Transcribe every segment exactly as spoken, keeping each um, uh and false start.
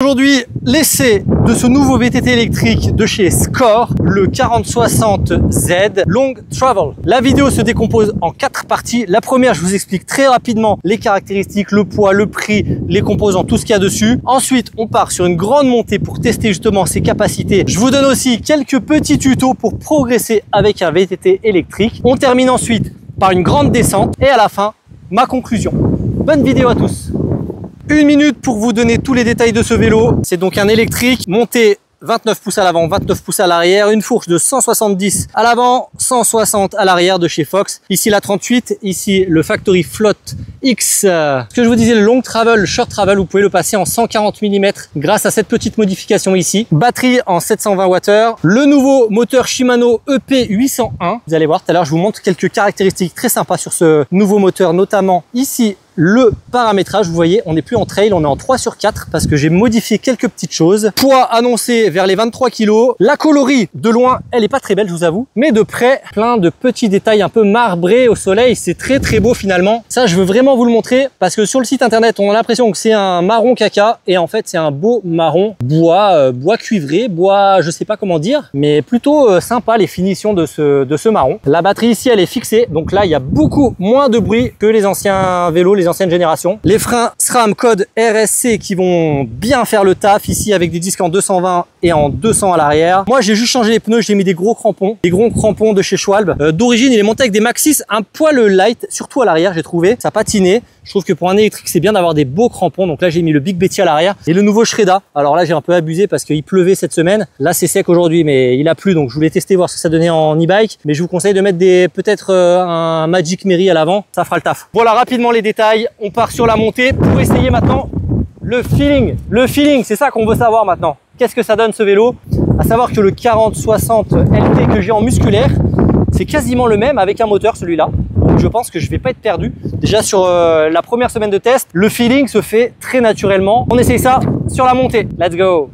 Aujourd'hui, l'essai de ce nouveau V T T électrique de chez Score, le quarante soixante Z Long Travel. La vidéo se décompose en quatre parties. La première, je vous explique très rapidement les caractéristiques, le poids, le prix, les composants, tout ce qu'il y a dessus. Ensuite, on part sur une grande montée pour tester justement ses capacités. Je vous donne aussi quelques petits tutos pour progresser avec un V T T électrique. On termine ensuite par une grande descente et à la fin, ma conclusion. Bonne vidéo à tous. Une minute pour vous donner tous les détails de ce vélo. C'est donc un électrique monté vingt-neuf pouces à l'avant, vingt-neuf pouces à l'arrière, une fourche de cent soixante-dix à l'avant, cent soixante à l'arrière de chez Fox. Ici la trente-huit, ici le Factory Float X. Ce que je vous disais, le Long Travel, le Short Travel, vous pouvez le passer en cent quarante millimètres grâce à cette petite modification ici. Batterie en sept cent vingt watts. Le nouveau moteur Shimano E P huit cent un. Vous allez voir, tout à l'heure, je vous montre quelques caractéristiques très sympas sur ce nouveau moteur, notamment ici. Le paramétrage, vous voyez, on n'est plus en trail, on est en trois sur quatre parce que j'ai modifié quelques petites choses. Poids annoncé vers les vingt-trois kilos. La coloris, de loin, elle est pas très belle, je vous avoue. Mais de près, plein de petits détails un peu marbrés au soleil. C'est très très beau finalement. Ça, je veux vraiment vous le montrer parce que sur le site internet, on a l'impression que c'est un marron caca. Et en fait, c'est un beau marron bois, euh, bois cuivré, bois, je sais pas comment dire. Mais plutôt euh, sympa les finitions de ce, de ce marron. La batterie ici, elle est fixée. Donc là, il y a beaucoup moins de bruit que les anciens vélos, les ancienne génération. Les freins SRAM code R S C qui vont bien faire le taf ici avec des disques en deux cent vingt et en deux cents à l'arrière. Moi j'ai juste changé les pneus, j'ai mis des gros crampons, des gros crampons de chez Schwalbe. Euh, D'origine il est monté avec des Maxxis un poil light, surtout à l'arrière j'ai trouvé, ça patinait. Je trouve que pour un électrique c'est bien d'avoir des beaux crampons, donc là j'ai mis le Big Betty à l'arrière et le nouveau Shredda. Alors là j'ai un peu abusé parce qu'il pleuvait cette semaine, là c'est sec aujourd'hui mais il a plu donc je voulais tester voir ce que ça donnait en e-bike, mais je vous conseille de mettre des peut-être euh, un Magic Mary à l'avant, ça fera le taf. Voilà rapidement les détails. On part sur la montée pour essayer maintenant le feeling. Le feeling, c'est ça qu'on veut savoir maintenant. Qu'est-ce que ça donne ce vélo? À savoir que le quarante soixante L T que j'ai en musculaire, c'est quasiment le même avec un moteur celui-là. Donc je pense que je vais pas être perdu. Déjà sur euh, la première semaine de test, le feeling se fait très naturellement. On essaye ça sur la montée. Let's go!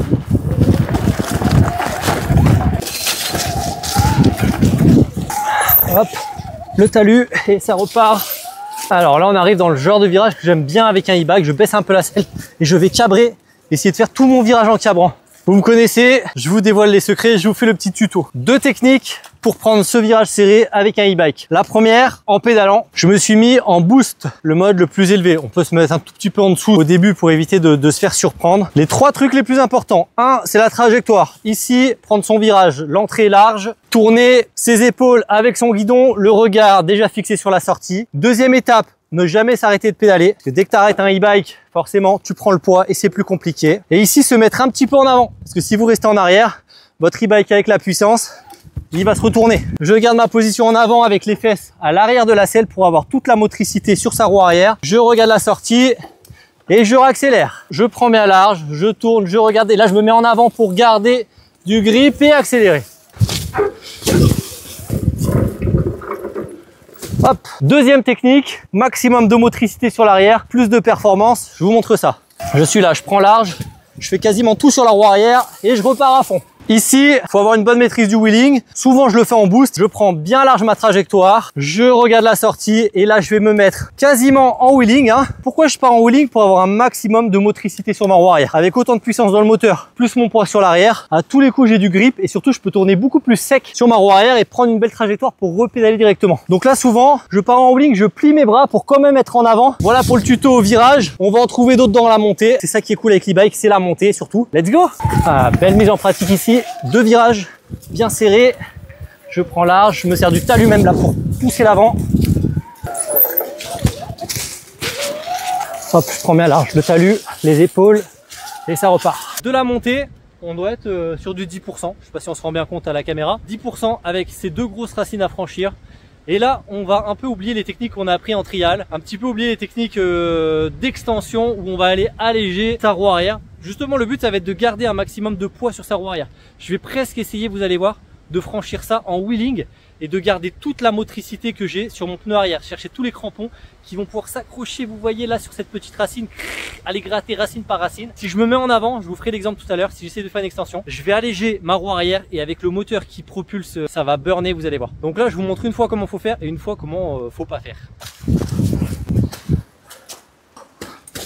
Hop, le talus et ça repart. Alors là on arrive dans le genre de virage que j'aime bien avec un e-bike. Je baisse un peu la selle et je vais cabrer, essayer de faire tout mon virage en cabrant. Vous me connaissez, je vous dévoile les secrets, je vous fais le petit tuto. Deux techniques pour prendre ce virage serré avec un e-bike. La première, en pédalant, je me suis mis en boost, le mode le plus élevé. On peut se mettre un tout petit peu en dessous au début pour éviter de, de se faire surprendre. Les trois trucs les plus importants. Un, c'est la trajectoire. Ici, prendre son virage, l'entrée large, tourner ses épaules avec son guidon, le regard déjà fixé sur la sortie. Deuxième étape, ne jamais s'arrêter de pédaler. Parce que dès que tu arrêtes un e-bike, forcément, tu prends le poids et c'est plus compliqué. Et ici, se mettre un petit peu en avant. Parce que si vous restez en arrière, votre e-bike avec la puissance, il va se retourner. Je garde ma position en avant avec les fesses à l'arrière de la selle pour avoir toute la motricité sur sa roue arrière. Je regarde la sortie et je réaccélère. Je prends bien large, je tourne, je regarde. Et là, je me mets en avant pour garder du grip et accélérer. Hop. Deuxième technique, maximum de motricité sur l'arrière, plus de performance. Je vous montre ça. Je suis là, je prends large, je fais quasiment tout sur la roue arrière et je repars à fond. Ici, il faut avoir une bonne maîtrise du wheeling. Souvent, je le fais en boost. Je prends bien large ma trajectoire. Je regarde la sortie et là, je vais me mettre quasiment en wheeling. Hein. Pourquoi je pars en wheeling? Pour avoir un maximum de motricité sur ma roue arrière. Avec autant de puissance dans le moteur, plus mon poids sur l'arrière. À tous les coups, j'ai du grip et surtout, je peux tourner beaucoup plus sec sur ma roue arrière et prendre une belle trajectoire pour repédaler directement. Donc là, souvent, je pars en wheeling, je plie mes bras pour quand même être en avant. Voilà pour le tuto au virage. On va en trouver d'autres dans la montée. C'est ça qui est cool avec l'e-bike, c'est la montée surtout. Let's go! Ah, belle mise en pratique ici. Deux virages bien serrés, je prends large, je me sers du talus même là pour pousser l'avant. Hop, je prends bien large le talus, les épaules et ça repart. De la montée, on doit être euh, sur du dix pour cent, je sais pas si on se rend bien compte à la caméra, dix pour cent avec ces deux grosses racines à franchir. Et là, on va un peu oublier les techniques qu'on a appris en trial, un petit peu oublier les techniques euh, d'extension où on va aller alléger sa roue arrière. Justement, le but, ça va être de garder un maximum de poids sur sa roue arrière. Je vais presque essayer, vous allez voir, de franchir ça en wheeling et de garder toute la motricité que j'ai sur mon pneu arrière. Chercher tous les crampons qui vont pouvoir s'accrocher, vous voyez là, sur cette petite racine, aller gratter racine par racine. Si je me mets en avant, je vous ferai l'exemple tout à l'heure, si j'essaie de faire une extension, je vais alléger ma roue arrière et avec le moteur qui propulse, ça va burner, vous allez voir. Donc là, je vous montre une fois comment faut faire et une fois comment euh, faut pas faire.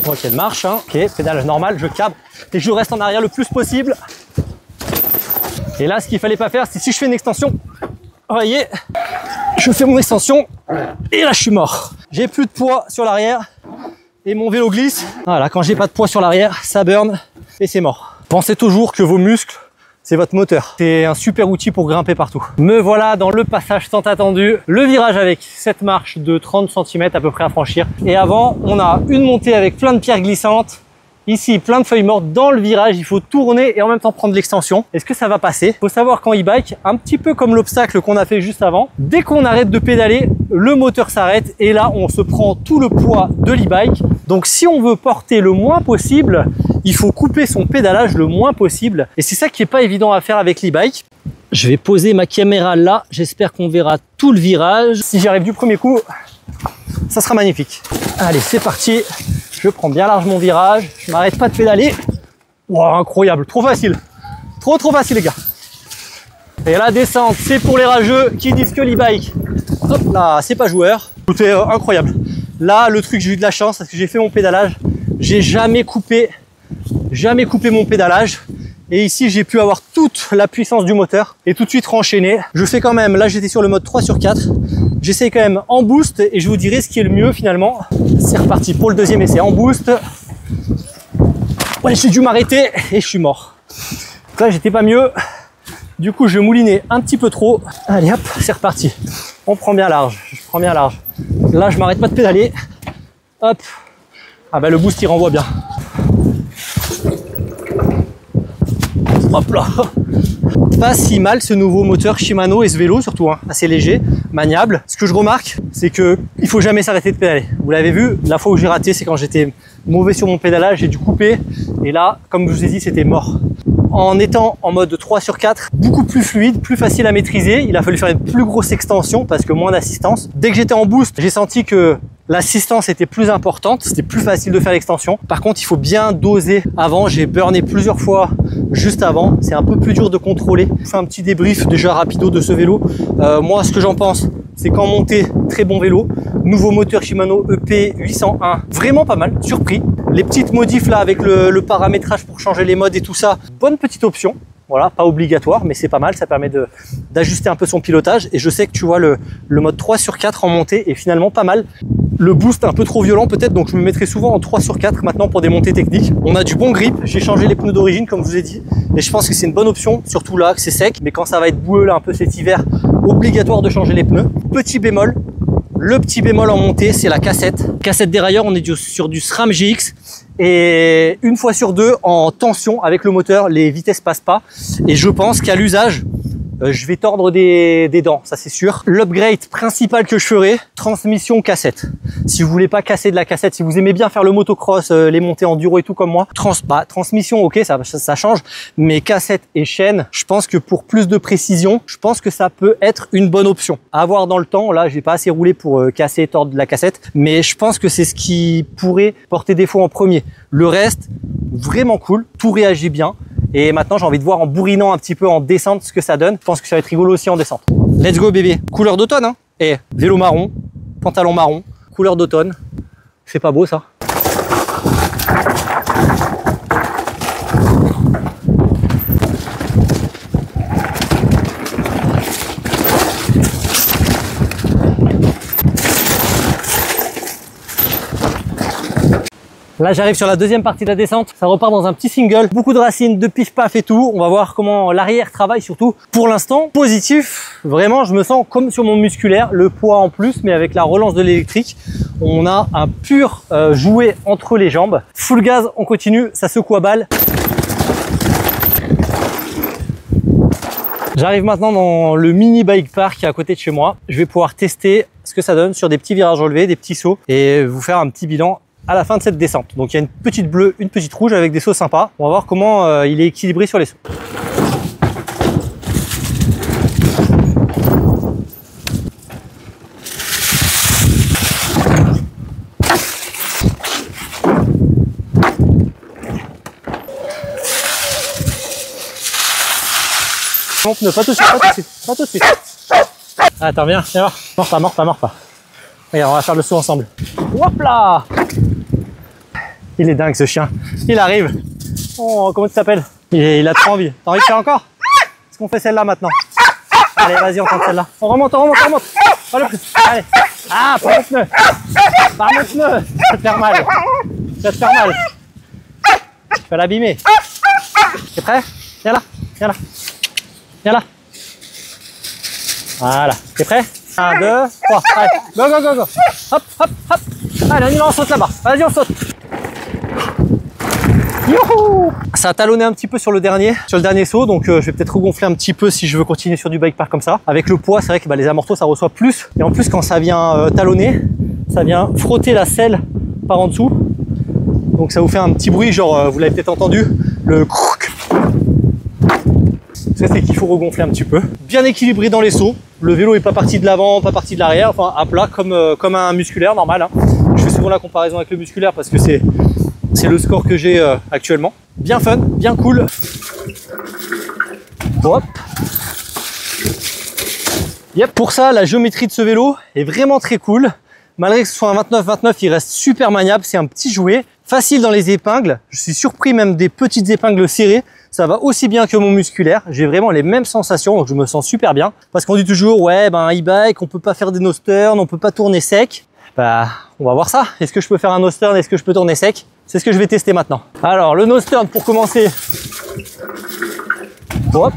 Ok, elle marche, hein. Ok, pédalage normal, je cabre et je reste en arrière le plus possible. Et là, ce qu'il fallait pas faire, c'est si je fais une extension, vous voyez, je fais mon extension et là, je suis mort. J'ai plus de poids sur l'arrière et mon vélo glisse. Voilà, quand j'ai pas de poids sur l'arrière, ça burn et c'est mort. Pensez toujours que vos muscles, c'est votre moteur. C'est un super outil pour grimper partout. Me voilà dans le passage tant attendu. Le virage avec cette marche de trente centimètres à peu près à franchir. Et avant, on a une montée avec plein de pierres glissantes. Ici, plein de feuilles mortes. Dans le virage, il faut tourner et en même temps prendre l'extension. Est-ce que ça va passer? Il faut savoir qu'en e-bike, un petit peu comme l'obstacle qu'on a fait juste avant, dès qu'on arrête de pédaler, le moteur s'arrête et là, on se prend tout le poids de l'e-bike. Donc, si on veut porter le moins possible, il faut couper son pédalage le moins possible. Et c'est ça qui est pas évident à faire avec l'e-bike. Je vais poser ma caméra là. J'espère qu'on verra tout le virage. Si j'y arrive du premier coup, ça sera magnifique. Allez, c'est parti. Je prends bien large mon virage. Je m'arrête pas de pédaler. Wow, incroyable. Trop facile. Trop, trop facile, les gars. Et la descente, c'est pour les rageux qui disent que l'e-bike, hop là, c'est pas joueur. Écoutez, euh, incroyable. Là, le truc, j'ai eu de la chance parce que j'ai fait mon pédalage. J'ai jamais coupé, jamais coupé mon pédalage. Et ici, j'ai pu avoir toute la puissance du moteur et tout de suite renchaîner. Je fais quand même, là, j'étais sur le mode trois sur quatre. J'essaie quand même en boost et je vous dirai ce qui est le mieux finalement. C'est reparti pour le deuxième essai en boost. Ouais, j'ai dû m'arrêter et je suis mort. Donc là, j'étais pas mieux. Du coup, je moulinais un petit peu trop. Allez hop, c'est reparti. On prend bien large, je prends bien large. Là, je m'arrête pas de pédaler. Hop. Ah bah le boost, il renvoie bien. Hop là. Pas si mal ce nouveau moteur Shimano et ce vélo surtout, hein, assez léger, maniable. Ce que je remarque, c'est que il faut jamais s'arrêter de pédaler. Vous l'avez vu, la fois où j'ai raté, c'est quand j'étais mauvais sur mon pédalage, j'ai dû couper. Et là, comme je vous ai dit, c'était mort. En étant en mode trois sur quatre, beaucoup plus fluide, plus facile à maîtriser. Il a fallu faire une plus grosse extension parce que moins d'assistance. Dès que j'étais en boost, j'ai senti que l'assistance était plus importante, c'était plus facile de faire l'extension. Par contre, il faut bien doser avant. J'ai burné plusieurs fois juste avant. C'est un peu plus dur de contrôler. Je fais un petit débrief déjà rapido de ce vélo. Euh, moi, ce que j'en pense, c'est qu'en montée, très bon vélo. Nouveau moteur Shimano E P huit cent un, vraiment pas mal, surpris. Les petites modifs là avec le, le paramétrage pour changer les modes et tout ça, bonne petite option. Voilà, pas obligatoire, mais c'est pas mal, ça permet de d'ajuster un peu son pilotage. Et je sais que tu vois le, le mode trois sur quatre en montée est finalement pas mal. Le boost un peu trop violent peut-être, donc je me mettrai souvent en trois sur quatre maintenant pour des montées techniques. On a du bon grip, j'ai changé les pneus d'origine comme je vous ai dit, et je pense que c'est une bonne option, surtout là que c'est sec, mais quand ça va être boueux là un peu cet hiver, obligatoire de changer les pneus. Petit bémol, le petit bémol en montée, c'est la cassette. Cassette dérailleur, on est du, sur du SRAM G X. Et une fois sur deux, en tension avec le moteur, les vitesses passent pas. Et je pense qu'à l'usage, euh, je vais tordre des, des dents, ça c'est sûr. L'upgrade principal que je ferai, transmission cassette. Si vous voulez pas casser de la cassette, si vous aimez bien faire le motocross, euh, les montées enduro et tout comme moi, trans, bah, transmission, ok, ça, ça, ça change. Mais cassette et chaîne, je pense que pour plus de précision, je pense que ça peut être une bonne option. À avoir dans le temps, là, j'ai pas assez roulé pour euh, casser et tordre de la cassette, mais je pense que c'est ce qui pourrait porter défaut en premier. Le reste, vraiment cool, tout réagit bien. Et maintenant, j'ai envie de voir en bourrinant un petit peu en descente ce que ça donne. Je pense que ça va être rigolo aussi en descente. Let's go bébé. Couleur d'automne, hein. Et vélo marron, pantalon marron, couleur d'automne. C'est pas beau ça? Là, j'arrive sur la deuxième partie de la descente. Ça repart dans un petit single. Beaucoup de racines, de pif-paf et tout. On va voir comment l'arrière travaille surtout. Pour l'instant, positif. Vraiment, je me sens comme sur mon musculaire. Le poids en plus, mais avec la relance de l'électrique, on a un pur euh, jouet entre les jambes. Full gaz, on continue. Ça secoue à balle. J'arrive maintenant dans le mini bike park qui est à côté de chez moi. Je vais pouvoir tester ce que ça donne sur des petits virages relevés, des petits sauts et vous faire un petit bilan à la fin de cette descente. Donc il y a une petite bleue, une petite rouge avec des sauts sympas. On va voir comment euh, il est équilibré sur les sauts. Non, pneu, pas tout de suite, pas tout de suite, pas tout de suite. Attends, viens, viens voir. Mors pas, mors pas, mors pas. Regarde, on va faire le saut ensemble. Hop là! Il est dingue ce chien. Il arrive. Oh, comment tu t'appelles? il, il a trop envie. T'as envie de faire encore? Est-ce qu'on fait celle-là maintenant? Allez, vas-y, on tente celle-là. On remonte, on remonte, on remonte. Pas le plus. Allez. Ah, pas mon pneu. Pas mon pneu. Ça va te faire mal. Ça va te faire mal. Tu vas l'abîmer. T'es prêt? Viens là. Viens là. Viens là. Voilà. T'es prêt? un, deux, trois. Allez. Go, go, go, go. Hop, hop, hop. Allez, on y va, on saute là-bas. Vas-y, on saute. Youhou! Ça a talonné un petit peu sur le dernier, sur le dernier saut, donc euh, je vais peut-être regonfler un petit peu si je veux continuer sur du bike park comme ça. Avec le poids, c'est vrai que bah, les amortos ça reçoit plus, et en plus quand ça vient euh, talonner, ça vient frotter la selle par en dessous, donc ça vous fait un petit bruit, genre euh, vous l'avez peut-être entendu, le croc. Ça c'est qu'il faut regonfler un petit peu. Bien équilibré dans les sauts, le vélo est pas parti de l'avant, pas parti de l'arrière, enfin à plat comme, euh, comme un musculaire normal. Hein. Je fais souvent la comparaison avec le musculaire parce que c'est C'est le score que j'ai euh, actuellement. Bien fun, bien cool. Hop. Yep. Pour ça, la géométrie de ce vélo est vraiment très cool. Malgré que ce soit un vingt-neuf vingt-neuf, il reste super maniable. C'est un petit jouet, facile dans les épingles. Je suis surpris même des petites épingles serrées. Ça va aussi bien que mon musculaire. J'ai vraiment les mêmes sensations, donc je me sens super bien. Parce qu'on dit toujours, ouais, ben e-bike, on peut pas faire des nose turns, on peut pas tourner sec. Bah, on va voir ça. Est-ce que je peux faire un nose turn? Est-ce que je peux tourner sec? C'est ce que je vais tester maintenant. Alors, le nose turn pour commencer. Hop.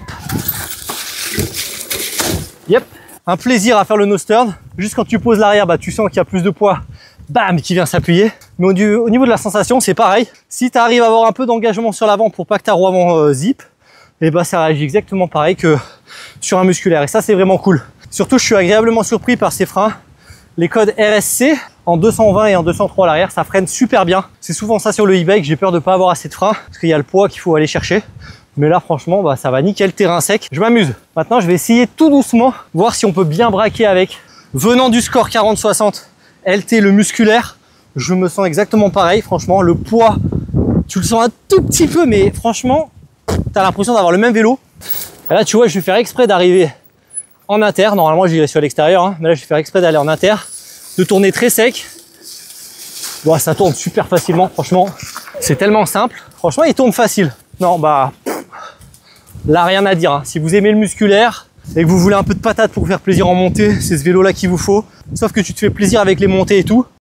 Yep. Un plaisir à faire le nose turn. Juste quand tu poses l'arrière, bah, tu sens qu'il y a plus de poids. Bam, qui vient s'appuyer. Mais au, au niveau de la sensation, c'est pareil. Si tu arrives à avoir un peu d'engagement sur l'avant pour pas que ta roue avant euh, zip, et bah, ça réagit exactement pareil que sur un musculaire. Et ça, c'est vraiment cool. Surtout, je suis agréablement surpris par ces freins. Les codes R S C en deux cent vingt et en deux cent trois à l'arrière, ça freine super bien. C'est souvent ça sur le e-bike, j'ai peur de pas avoir assez de frein parce qu'il y a le poids qu'il faut aller chercher. Mais là, franchement, bah, ça va nickel, terrain sec. Je m'amuse. Maintenant, je vais essayer tout doucement, voir si on peut bien braquer avec. Venant du score quarante soixante, L T, le musculaire, je me sens exactement pareil. Franchement, le poids, tu le sens un tout petit peu, mais franchement, tu as l'impression d'avoir le même vélo. Et là, tu vois, je vais faire exprès d'arriver en inter, normalement j'irai sur l'extérieur, hein, mais là je vais faire exprès d'aller en inter, de tourner très sec. Bon, ça tourne super facilement, franchement, c'est tellement simple. Franchement, il tourne facile. Non, bah, là rien à dire. Hein. Si vous aimez le musculaire et que vous voulez un peu de patate pour vous faire plaisir en montée, c'est ce vélo-là qu'il vous faut. Sauf que tu te fais plaisir avec les montées et tout.